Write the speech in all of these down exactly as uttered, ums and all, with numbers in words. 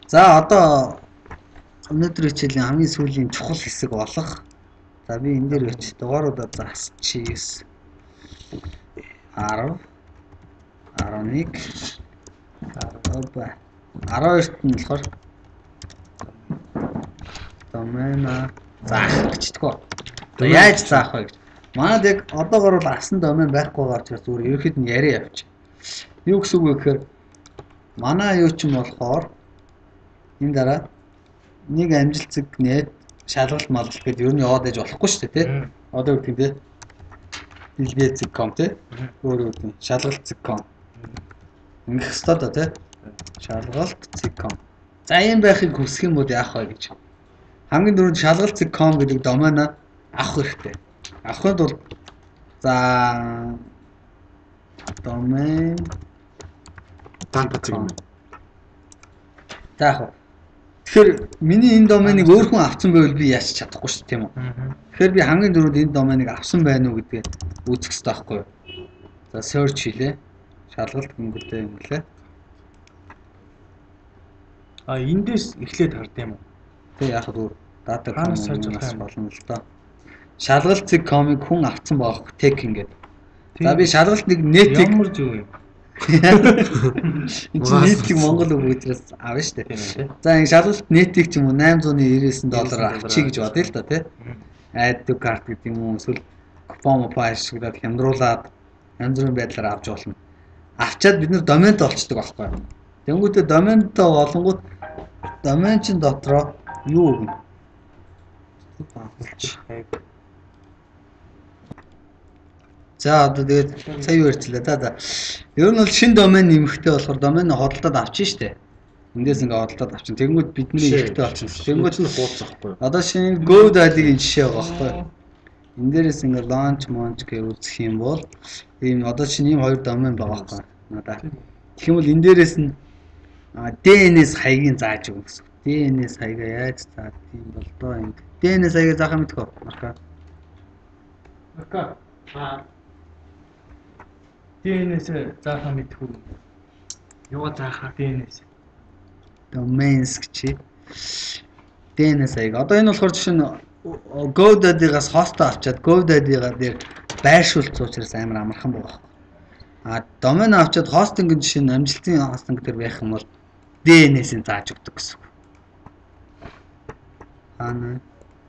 За одоо өнөөдрийн хичээлийн хамгийн сүүлийн чухал хэсэг болох. За би энэ дээр өч дугааруудаа засчихъя. десять, eleven, twelve-т нь болохоор домен заах гэжтгөө. За яаж заах вэ гэж. Манайд яг одоогор бол асан домен байхгүйгээр ч зүгээр ерөөхдөө нь яриа явчих. Юу гэсэн үг вэ гэхээр манай юу ч юм болохоор энэ дараа нэг амжилт зэг нэт шалгалт малгалт гэдэг ер нь яваад ээж болохгүй шүү дээ тий. Одоо гэдэг нь тий. Илгээ зэг ком тий. Өөр өөр тийм шалгалт зэг ком. Ингэх ёстой доо тий. Шалгалт зэг ком. За ийм байхыг хүсэх юм бол яах вэ гэж. Хамгийн дөрөнд шалгалт зэг ком гэдэг домен авах хэрэгтэй. Авахд бол за домен тань бацэг юм. За яг. Тэгэхээр миний энэ доменыг өөр хүн авсан байвал би яаж чадахгүй шүү дээ тийм үү. Тэгэхээр би хамгийн дөрөнд энэ доменыг авсан байна уу гэдгээ үзэх хэрэгтэй байхгүй юу. За search хийлээ. Шалгалт гингүүтэй юм лээ. А эндээс эхлээд хард юм уу? Тэг яг өөр дата коммуникас болно л доо. Шалгалт зэг комыг хүн авсан байгаа тег ингээд. За би шалгалт нэг нэтийг ямар зүг юм. Энд нийтийг Монгол үг учраас авна шүү дээ. За ингэ шалгалт нэтийг ч юм уу найман зуун девяносто доллар авчи гэж бодъё л да тий. Add to cart гэдэг юм уу эсвэл купон мопа ашиглаад хямдруулаад янз бүрийн байдлаар авч болно. Авчаад бид нэр доментой болцдог байхгүй юу. Тэнгүүтээ доментой болонгууд домен чин дотроо юу өгнө? За одоо тэгээд сая юу ярьчлаа да да. Ер нь бол шинэ домен нэмэхтэй болохоор домен хөдөлтөд авчих штэ. Эндээс ингээ хөдөлтөд авчин. Тэнгүүд бидний ихтэй болчихсон. Тэнгүүд нь хуудсахгүй. Одоо шинэ GoDaddy-ийн жишээ байгаа байхгүй. Энд дээрээс ингээ launch launch гэж үзэх юм бол ийм одоо шинэ ийм хоёр домен байгаа байхгүй. Надаа. Тэгэх юм бол энэ дээрээс нь ди эн эс хаягийг зааж өгнө гэсэн. ди эн эс хаягаа яаж заад юм бол доо ингэ. ди эн эс хаягаа заахаа мэдгүй. Марка. Марка. Аа. ди эн эс заахаа мэдгүй. Юугаа заахаа ди эн эс. Domains гэж. ди эн эс хаяг. Одоо энэ болохоор жишээ нь GoDaddy-гаас хост авчаад GoDaddy-гаар дээр байршуулсан учраас амар амархан байгаа. А домен авчаад хостинг жишээ нь амжилтын хостинг дээр байх юм бол ди эн эс-ийг зааж өгдөг гэсэн. Аа нэ.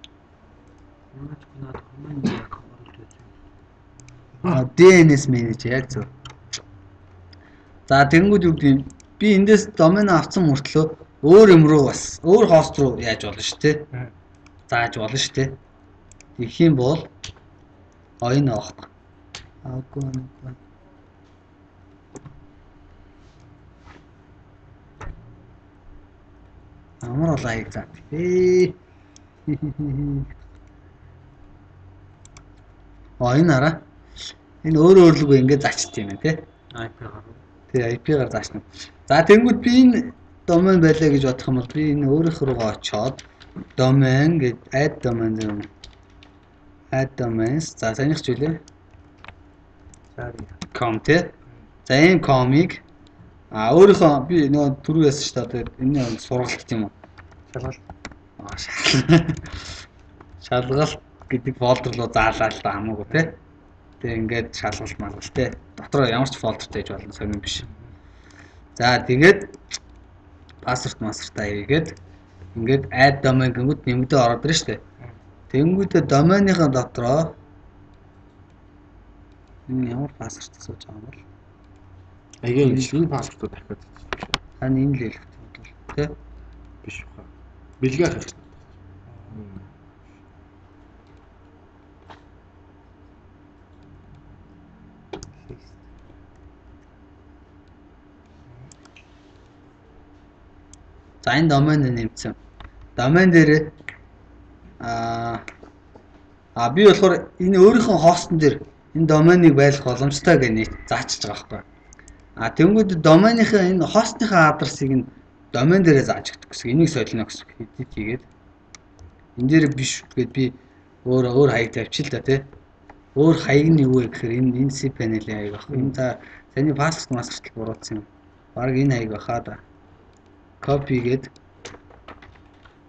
А ди эн эс менежер яг зөв. За тэгэнгүүт юу гэдэг би эндээс домен авсан мөртлөө өөр юм руу бас өөр хост руу яаж болно шүү дээ. Зааж болно шүү дээ. Тэгэх юм бол ойн авах. Аагүй нэг. Амар ол аяг заа. Ээ. Ойн араа. Энэ өөр өөрлөгөө ингэ зачт юм тий. ай пи-гаар. Тий ай пи-гаар заачна. За тэнгууд би энэ домен байлаа гэж бодох юм бол би энэ өөрийнх руугаа очоод домен гэж add domain юм. Add domains. За санийх ч үлээ. Com тий. За энэ com-ыг а өөрийнхөө би нөгөө түрүү яасан шүү дээ. Энэ сургалт юм уу? Шалгалт. Аа шалгалт. Шалгалт гэдэг фолдер руу заалаа л да хамаагүй тий. Тэг ингээд шалгалт малгалт тий. Дотроо ямар ч фолдертэй хийж болно сонирн биш. За тэгээд пассворд массвертаа хийгээд ингээд add domain гингүүд нэмэгдээ ороод ирж штэ. Тэнгүүдээ доменийхаа дотроо энэ ямар пассворд сууж байгаа юм бол Аягийн шинэ паспортууд дахиад хийчих. хань энэ л хэлэх бодлоо тий. Биш баха. Бэлгээ харах. За энэ домен нэмсэн. Домен дээр аа а би болохоор энэ өөрийнхөө хостн дээр энэ доменыг байлгах боломжтой гэж нийт заачиж байгаа байхгүй. А тэнгууд доменийхаа энэ хостныхаа адресыг нь домен дээрээ зааж өгдөг гэсэн. Энийг солино гэсэн. Эдит хийгээд энэ дээр биш гэхэд би өөр өөр хаяг тавьчих л да тий. Өөр хаяг нь юу вэ гэхээр энэ энэ cPanel-ийн хаяг баг. Энэ за таны пассворд массвертал буруутсан юм. Бараг энэ хаяг баха да. Copy гээд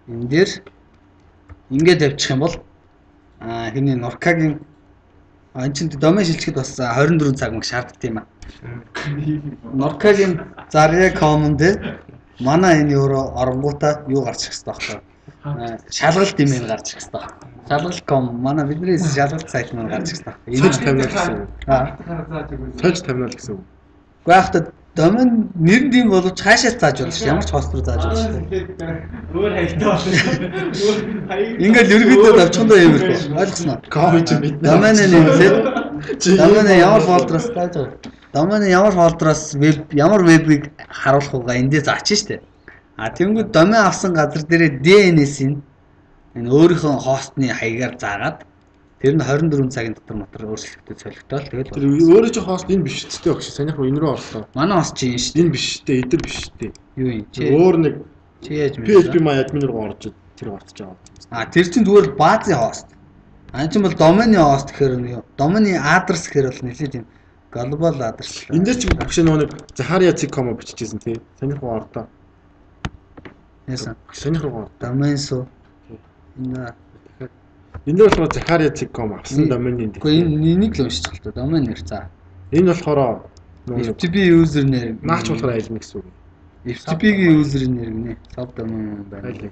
энэ дээр ингээд явчих юм бол аа хэний Норкагийн энэ чинь домен шилжихэд бас двадцать четыре цаг мэг шаарддаг юм аа. Норкагийн заря common дээр манай энэ евро оронгуудаа юу гарч ирэх хэрэгтэй байхгүй. Шалгалт дэмэн гарч ирэх хэрэгтэй. Шалгалт ком манай бидний шалгалт сайт маань гарч ирэх хэрэгтэй. Сож тавина гэсэн үг. Аа. Сож тавина гэсэн үг. Гэхдээ хахад домен нэр нь тийм боловч хаашаас зааж болно ш. Ямар ч хост руу зааж болно ш. Өөр хаягтай болно. Ингээл ерөөдөө авчихдаа юм байна. Ойлгосноо. Комент бид Домены нэмлээд домены ямар фолдроос тааж байгаа. Домены ямар фолдроос веб ямар вебийг харуулах угаа эндээ заачих штэ. А тэнгүүд домен авсан газар дээрээ ди эн эс-ийн энэ өөрийнхөө хостны хаягаар заагаад тэр нь двадцать четыре цагийн дотор мотор өөрчлөлтөд солигдоод тэгэл тэр өөрөө ч хост энэ биш ч дээ багш. Санийх энэ рүү орлоо. манай хост чи юм штэ. Энэ биш дээ, эдэр биш дээ. Юу юм чи? Өөр нэг Чи яаж пи эйч пи мэдээ? my admin руу орж тэр гарч байгаа. А тэр чинь зүгээр баазын хост. А энэ чинь бол домены хост гэхээр нь юу? Домены адрес гэхээр бол нэлээд юм глобал адрес. Энд дээр ч багш нөгөө нэг Zaharia Zig com биччихсэн тий. Санийх руу ордоо. Яасан? Санийх руу ордоо. Домен суу. Энэ Энд дээр болохоор Zaharia Zig com авсан доменийн. Гэхдээ энэ энийг л уншиж байгаа л да. Домен нэр цаа. Энэ болохоор эф ти пи user name. наач болохоор айлна гэсэн үг. эф ти пи-гийн user name гинэ. Sub domain байна. Айлын.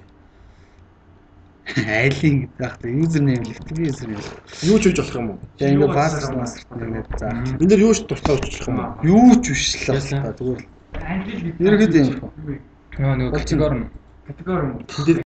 Айлын гэдэг яг та user name л эф ти пи user name. Юу ч хийж болох юм уу? За ингээ password master нэгээд заа. Энд дээр юу ч туслаа өччих юм уу? Юу ч биш л байна. Зүгээр л. Англи Ерөөд юм. Нөө нөө категори. Категори.